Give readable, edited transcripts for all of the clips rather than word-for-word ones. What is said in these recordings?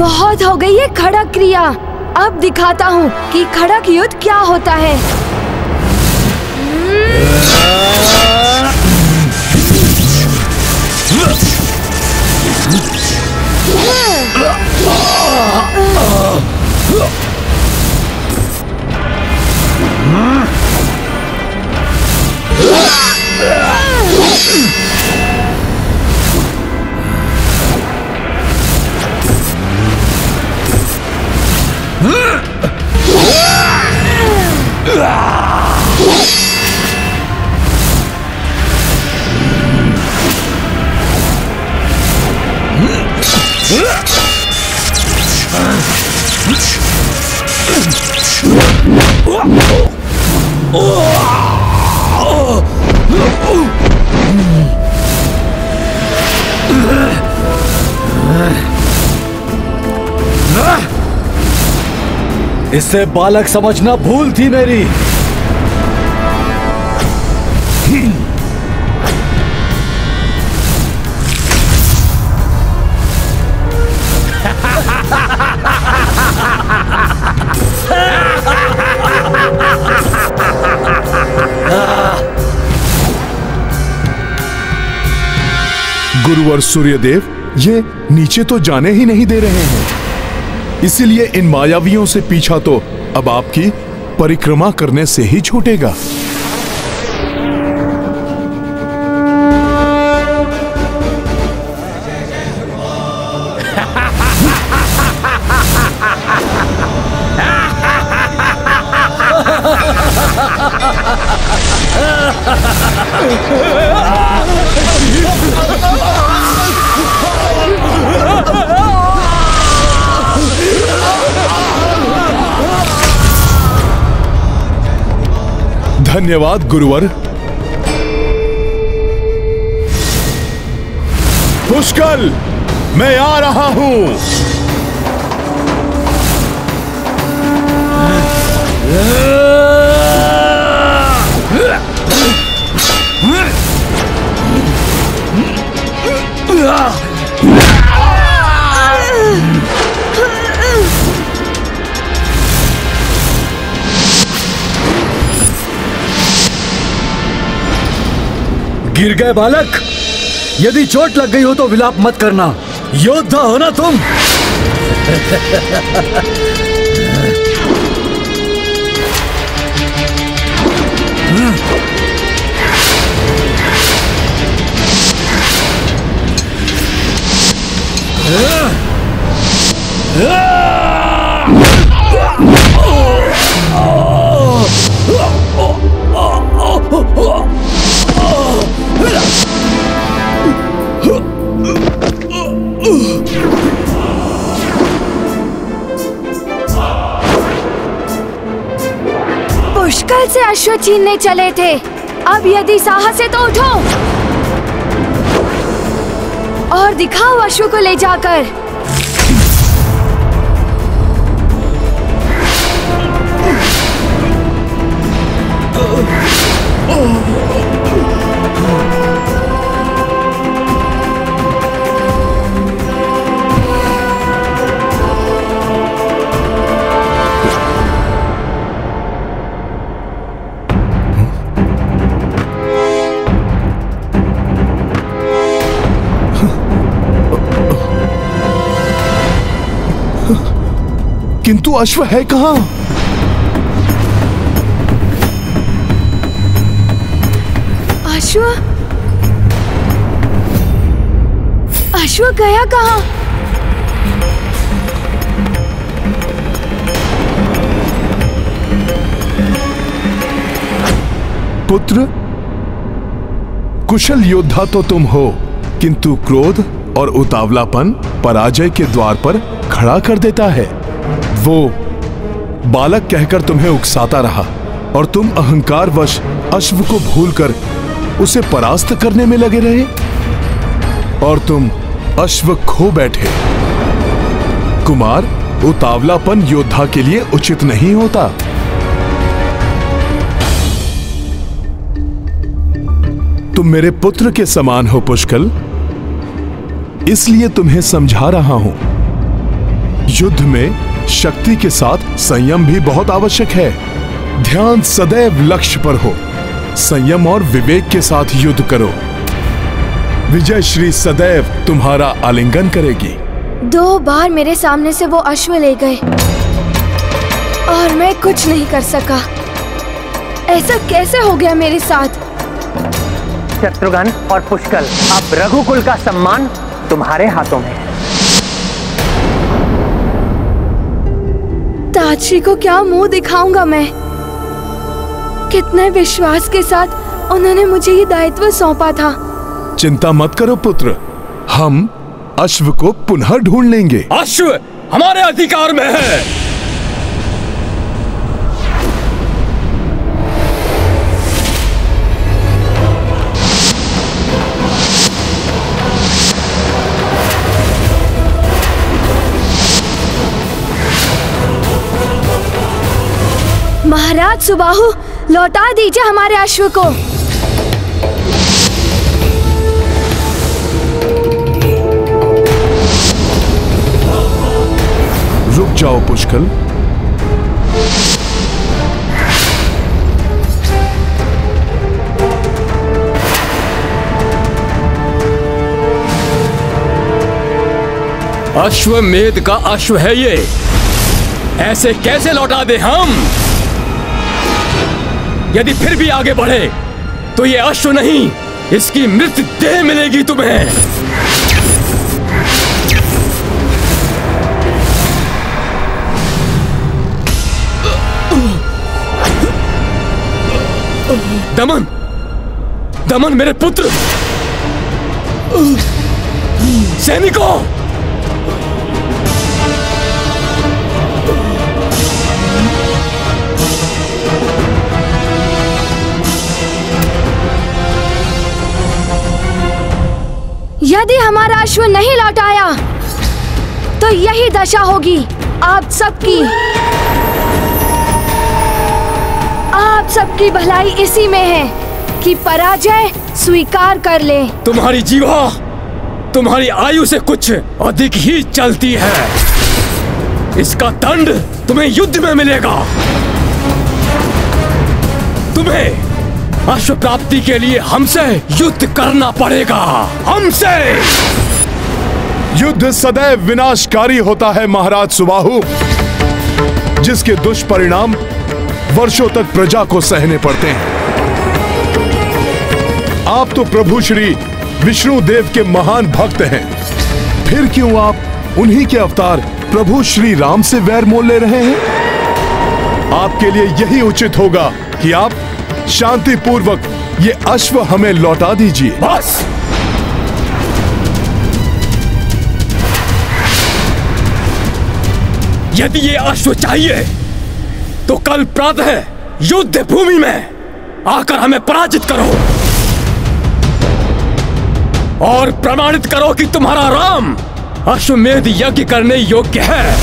बहुत हो गई है खड़क क्रिया। अब दिखाता हूँ कि खड़क युद्ध क्या होता है। इससे बालक समझना भूल थी मेरी। गुरुवर सूर्यदेव, ये नीचे तो जाने ही नहीं दे रहे हैं, इसीलिए इन मायावियों से पीछा तो अब आपकी परिक्रमा करने से ही छूटेगा। धन्यवाद गुरुवर। पुष्कल, मैं आ रहा हूं। गिर गए बालक। यदि चोट लग गई हो तो विलाप मत करना, योद्धा हो ना तुम। पुष्कल से अश्व छीनने चले थे, अब यदि साहस है तो उठो और दिखाओ अश्व को ले जाकर। किंतु अश्व है कहां? अश्व? अश्व गया कहां? पुत्र, कुशल योद्धा तो तुम हो, किंतु क्रोध और उतावलापन पराजय के द्वार पर खड़ा कर देता है। वो बालक कहकर तुम्हें उकसाता रहा और तुम अहंकारवश अश्व को भूलकर उसे परास्त करने में लगे रहे और तुम अश्व खो बैठे। कुमार, उतावलापन योद्धा के लिए उचित नहीं होता। तुम मेरे पुत्र के समान हो पुष्कल, इसलिए तुम्हें समझा रहा हूं। युद्ध में शक्ति के साथ संयम भी बहुत आवश्यक है। ध्यान सदैव लक्ष्य पर हो। संयम और विवेक के साथ युद्ध करो। विजय श्री सदैव तुम्हारा आलिंगन करेगी। 2 बार मेरे सामने से वो अश्व ले गए और मैं कुछ नहीं कर सका। ऐसा कैसे हो गया मेरे साथ? शत्रुघ्न और पुष्कल, अब रघुकुल का सम्मान तुम्हारे हाथों में है। ताजश्री को क्या मुंह दिखाऊंगा मैं? कितने विश्वास के साथ उन्होंने मुझे ये दायित्व सौंपा था। चिंता मत करो पुत्र, हम अश्व को पुनः ढूंढ लेंगे। अश्व हमारे अधिकार में है। महाराज सुबाहु, लौटा दीजिए हमारे अश्व को। रुक जाओ पुष्कल। अश्वमेध का अश्व है ये, ऐसे कैसे लौटा दे हम? यदि फिर भी आगे बढ़े तो ये अश्व नहीं, इसकी मृत देह मिलेगी तुम्हें। दमन, दमन मेरे पुत्र, सैनिकों, यदि हमारा अश्व नहीं लौट आया तो यही दशा होगी आप सबकी। आप सबकी भलाई इसी में है कि पराजय स्वीकार कर ले। तुम्हारी जीवा तुम्हारी आयु से कुछ अधिक ही चलती है। इसका दंड तुम्हें युद्ध में मिलेगा। तुम्हें अश्व प्राप्ति के लिए हमसे युद्ध करना पड़ेगा, हमसे। युद्ध सदैव विनाशकारी होता है महाराज सुबाहु, जिसके दुष्परिणाम वर्षों तक प्रजा को सहने पड़ते हैं। आप तो प्रभु श्री विष्णु देव के महान भक्त हैं, फिर क्यों आप उन्हीं के अवतार प्रभु श्री राम से वैर मोल ले रहे हैं? आपके लिए यही उचित होगा कि आप शांति पूर्वक ये अश्व हमें लौटा दीजिए। बस, यदि ये अश्व चाहिए तो कल प्रातः युद्ध भूमि में आकर हमें पराजित करो और प्रमाणित करो कि तुम्हारा राम अश्वमेध यज्ञ करने योग्य है।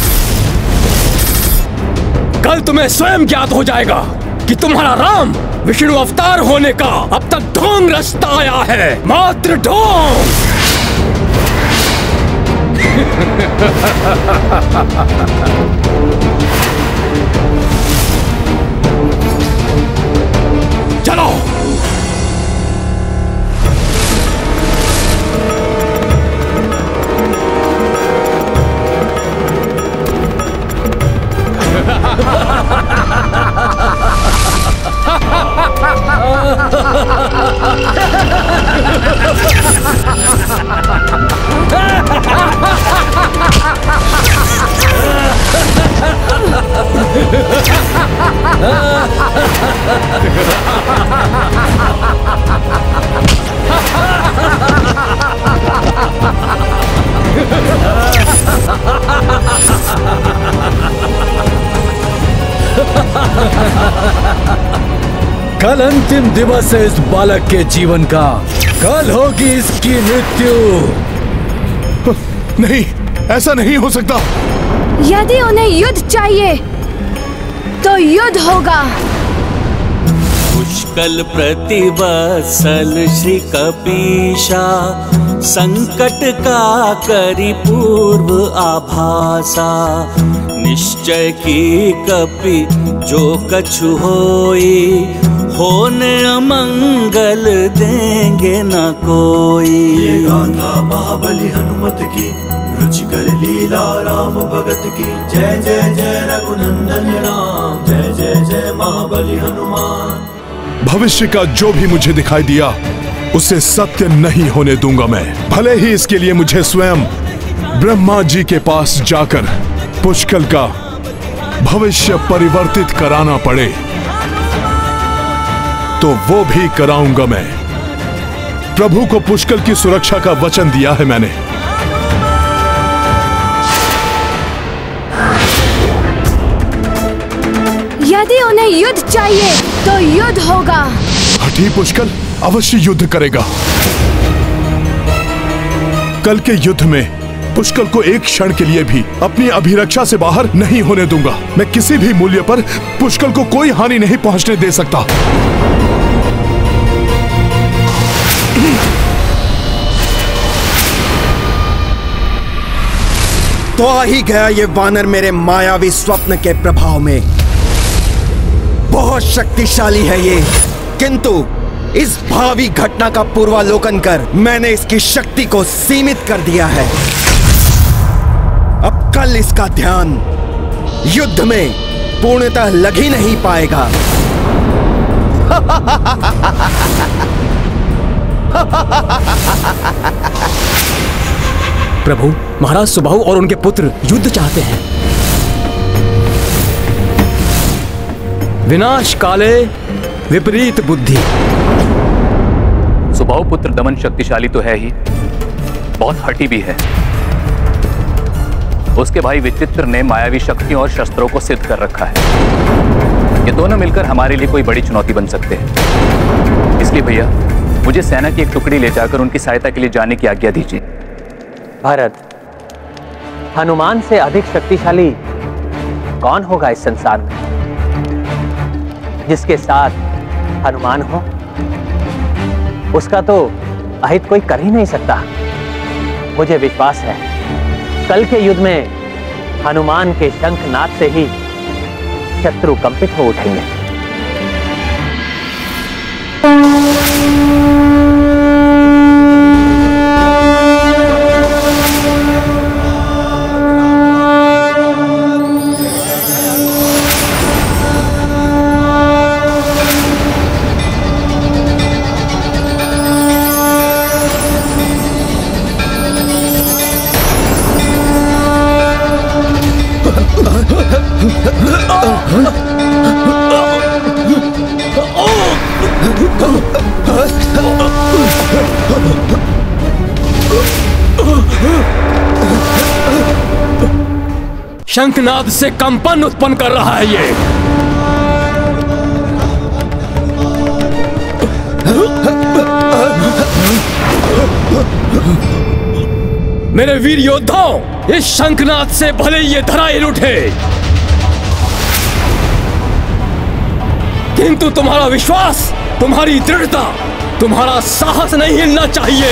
कल तुम्हें स्वयं ज्ञात हो जाएगा कि तुम्हारा राम विष्णु अवतार होने का अब तक ढोंग रचता आया है, मात्र ढोंग। चलो, कल अंतिम दिवस है इस बालक के जीवन का। कल होगी इसकी मृत्यु। नहीं, ऐसा नहीं हो सकता। यदि उन्हें युद्ध चाहिए तो युद्ध होगा। पुष्कल प्रतिवत्सल श्री कपीशा संकट का करी पूर्व आभासा। निश्चय की कपि जो कछु होई, होने अमंगल देंगे न कोई। ये गाथा महाबली हनुमत की, रुचिकर लीला राम भगत की। जय जय जय रघुनंदन राम, जय जय जय महाबली हनुमान। भविष्य का जो भी मुझे दिखाई दिया उसे सत्य नहीं होने दूंगा मैं, भले ही इसके लिए मुझे स्वयं ब्रह्मा जी के पास जाकर पुष्कल का भविष्य परिवर्तित कराना पड़े तो वो भी कराऊंगा मैं। प्रभु को पुष्कल की सुरक्षा का वचन दिया है मैंने। यदि उन्हें युद्ध चाहिए तो युद्ध होगा। हठी पुष्कल अवश्य युद्ध करेगा। कल के युद्ध में पुष्कल को एक क्षण के लिए भी अपनी अभिरक्षा से बाहर नहीं होने दूंगा। मैं किसी भी मूल्य पर पुष्कल को कोई हानि नहीं पहुंचने दे सकता। तो आ ही गया ये वानर मेरे मायावी स्वप्न के प्रभाव में। बहुत शक्तिशाली है ये, किंतु इस भावी घटना का पूर्वालोकन कर मैंने इसकी शक्ति को सीमित कर दिया है। अब कल इसका ध्यान युद्ध में पूर्णतः लग ही नहीं पाएगा। प्रभु, महाराज सुबाहु और उनके पुत्र युद्ध चाहते हैं। विनाश काले विपरीत बुद्धि। सुबाहु पुत्र दमन शक्तिशाली तो है ही, बहुत हठी भी है। उसके भाई विचित्र ने मायावी शक्तियों और शस्त्रों को सिद्ध कर रखा है। ये दोनों मिलकर हमारे लिए कोई बड़ी चुनौती बन सकते हैं। इसलिए भैया, मुझे सेना की एक टुकड़ी ले जाकर उनकी सहायता के लिए जाने की आज्ञा दीजिए। भरत, हनुमान से अधिक शक्तिशाली कौन होगा इस संसार में? जिसके साथ हनुमान हो उसका तो अहित कोई कर ही नहीं सकता। मुझे विश्वास है कल के युद्ध में हनुमान के शंखनाद से ही शत्रु कंपित हो उठेंगे। शंखनाद से कंपन उत्पन्न कर रहा है ये। मेरे वीर योद्धाओं, इस शंखनाद से भले ये धराइल उठे, किंतु तुम्हारा विश्वास, तुम्हारी दृढ़ता, तुम्हारा साहस नहीं हिलना चाहिए,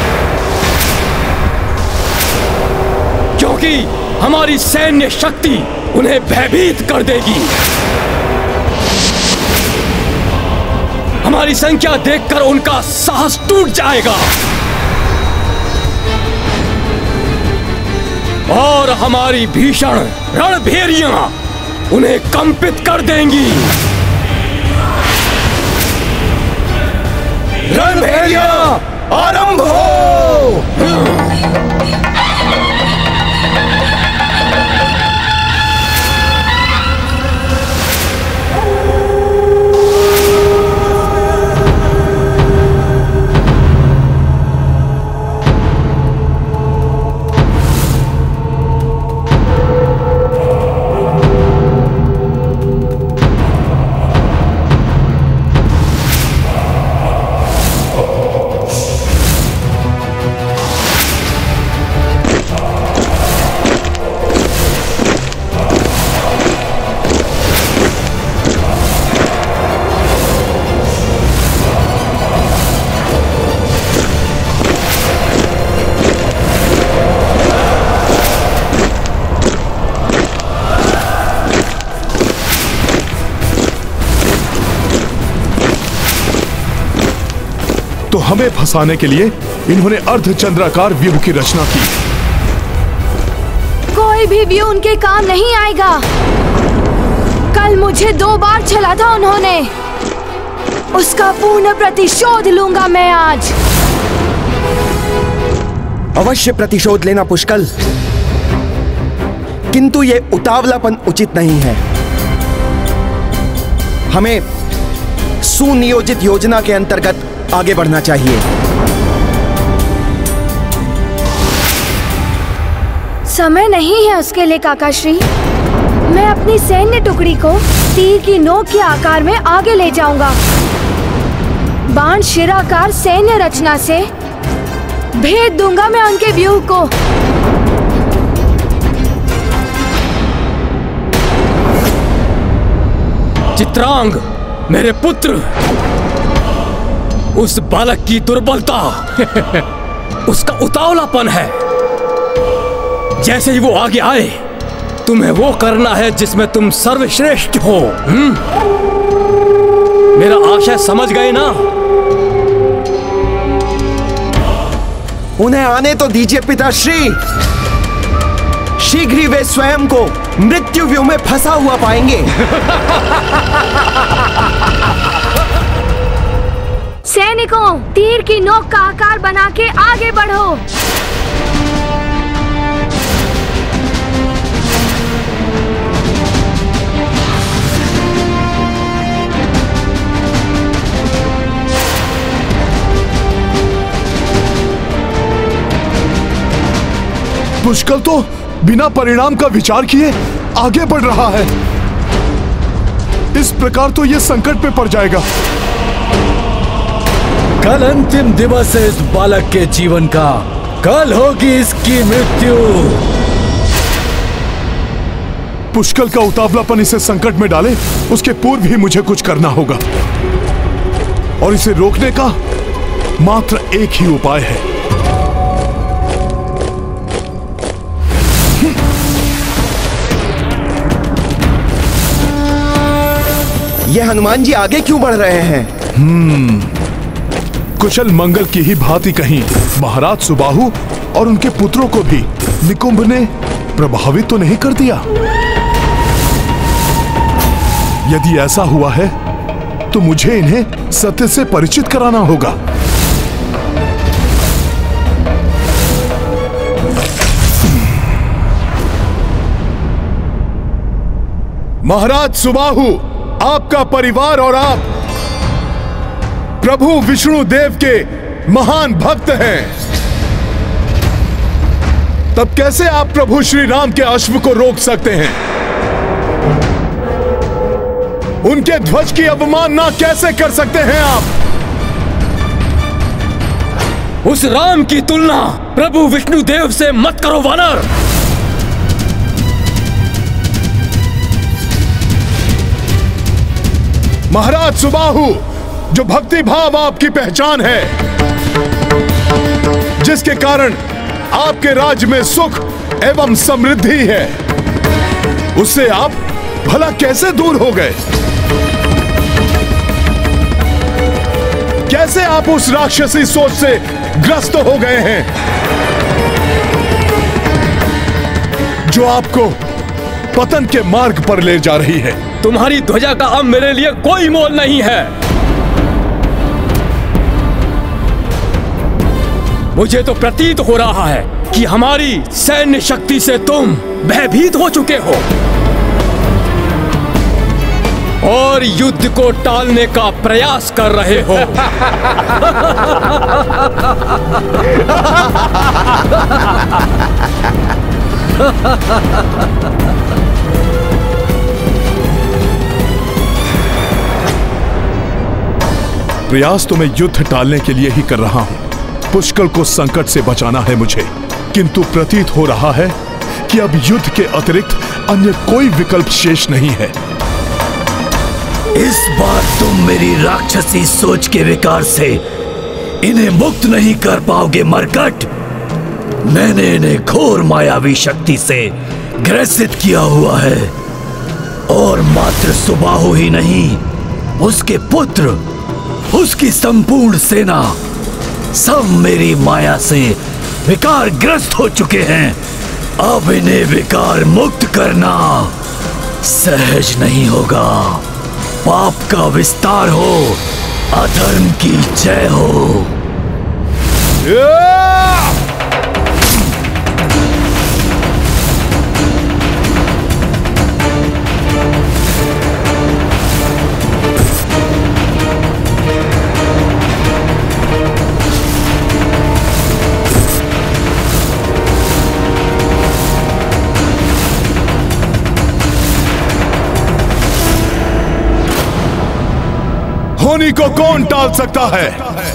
क्योंकि हमारी सैन्य शक्ति उन्हें भयभीत कर देगी। हमारी संख्या देखकर उनका साहस टूट जाएगा और हमारी भीषण रणभेरियां उन्हें कंपित कर देंगी। रणभेरियां आरंभ हो। तो हमें फंसाने के लिए इन्होंने अर्धचंद्राकार व्यूह की रचना की। कोई भी व्यूह उनके काम नहीं आएगा। कल मुझे 2 बार छला था उन्होंने, उसका पूर्ण प्रतिशोध लूंगा मैं आज। अवश्य प्रतिशोध लेना पुष्कल, किंतु ये उतावलापन उचित नहीं है। हमें सुनियोजित योजना के अंतर्गत आगे बढ़ना चाहिए। समय नहीं है उसके लिए काकाश्री। मैं अपनी सैन्य टुकड़ी को तीर की नोक के आकार में आगे ले जाऊंगा। बाण शिराकार सैन्य रचना से भेद दूंगा मैं उनके व्यूह को। चित्रांग, मेरे पुत्र, उस बालक की दुर्बलता उसका उतावलापन है। जैसे ही वो आगे आए, तुम्हें वो करना है जिसमें तुम सर्वश्रेष्ठ हो। मेरा आशय समझ गए ना? उन्हें आने तो दीजिए पिताश्री। शीघ्र ही वे स्वयं को मृत्यु व्यूह में फंसा हुआ पाएंगे। सैनिकों, तीर की नोक का आकार बना के आगे बढ़ो। पुष्कल तो बिना परिणाम का विचार किए आगे बढ़ रहा है। इस प्रकार तो यह संकट में पड़ जाएगा। कल अंतिम दिवस है इस बालक के जीवन का। कल होगी इसकी मृत्यु। पुष्कल का उतावलापन इसे संकट में डाले, उसके पूर्व ही मुझे कुछ करना होगा। और इसे रोकने का मात्र एक ही उपाय है। ये हनुमान जी आगे क्यों बढ़ रहे हैं? कुशल मंगल की ही भांति कहीं महाराज सुबाहु और उनके पुत्रों को भी निकुंभ ने प्रभावित तो नहीं कर दिया? यदि ऐसा हुआ है तो मुझे इन्हें सत्य से परिचित कराना होगा। महाराज सुबाहु, आपका परिवार और आप प्रभु विष्णु देव के महान भक्त हैं। तब कैसे आप प्रभु श्री राम के अश्व को रोक सकते हैं? उनके ध्वज की अवमानना कैसे कर सकते हैं आप? उस राम की तुलना प्रभु विष्णु देव से मत करो वानर। महाराज सुबाहु, जो भक्ति भाव आपकी पहचान है, जिसके कारण आपके राज्य में सुख एवं समृद्धि है, उससे आप भला कैसे दूर हो गए? कैसे आप उस राक्षसी सोच से ग्रस्त हो गए हैं जो आपको पतन के मार्ग पर ले जा रही है? तुम्हारी ध्वजा का अब मेरे लिए कोई मोल नहीं है। मुझे तो प्रतीत हो रहा है कि हमारी सैन्य शक्ति से तुम भयभीत हो चुके हो और युद्ध को टालने का प्रयास कर रहे हो। प्रयास तो मैं युद्ध टालने के लिए ही कर रहा हूं। पुष्कल को संकट से बचाना है मुझे, किंतु प्रतीत हो रहा है कि अब युद्ध के अतिरिक्त अन्य कोई विकल्प शेष नहीं है। इस बार तुम मेरी राक्षसी सोच के विकार से इन्हें मुक्त नहीं कर पाओगे मरकट। मैंने इन्हें घोर मायावी शक्ति से ग्रसित किया हुआ है और मात्र सुबाहु ही नहीं, उसके पुत्र, उसकी संपूर्ण सेना सब मेरी माया से विकार ग्रस्त हो चुके हैं। अब इन्हें विकार मुक्त करना सहज नहीं होगा। पाप का विस्तार हो, अधर्म की जय हो। होनी को कौन टाल सकता है?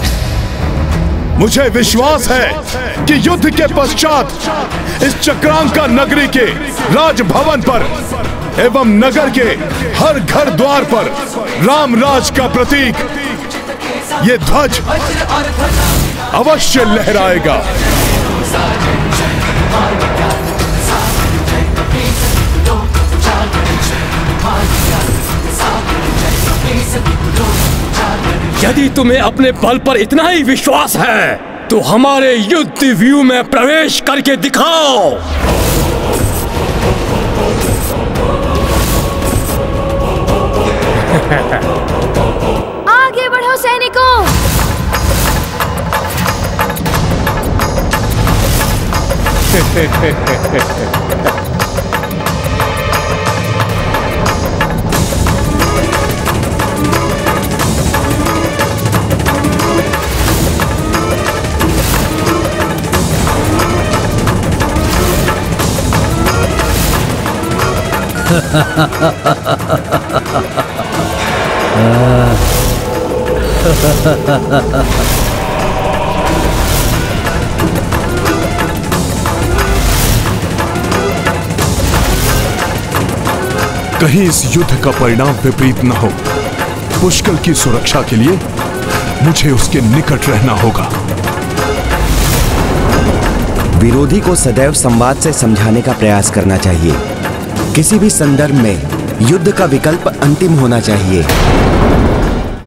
मुझे विश्वास है कि युद्ध के पश्चात इस चक्रांका नगरी के राजभवन पर एवं नगर के हर घर द्वार पर रामराज का प्रतीक ये ध्वज अवश्य लहराएगा। यदि तुम्हें अपने बल पर इतना ही विश्वास है तो हमारे युद्ध व्यू में प्रवेश करके दिखाओ। आगे बढ़ो सैनिकों। कहीं इस युद्ध का परिणाम विपरीत न हो। पुष्कर की सुरक्षा के लिए मुझे उसके निकट रहना होगा। विरोधी को सदैव संवाद से समझाने का प्रयास करना चाहिए। किसी भी संदर्भ में युद्ध का विकल्प अंतिम होना चाहिए।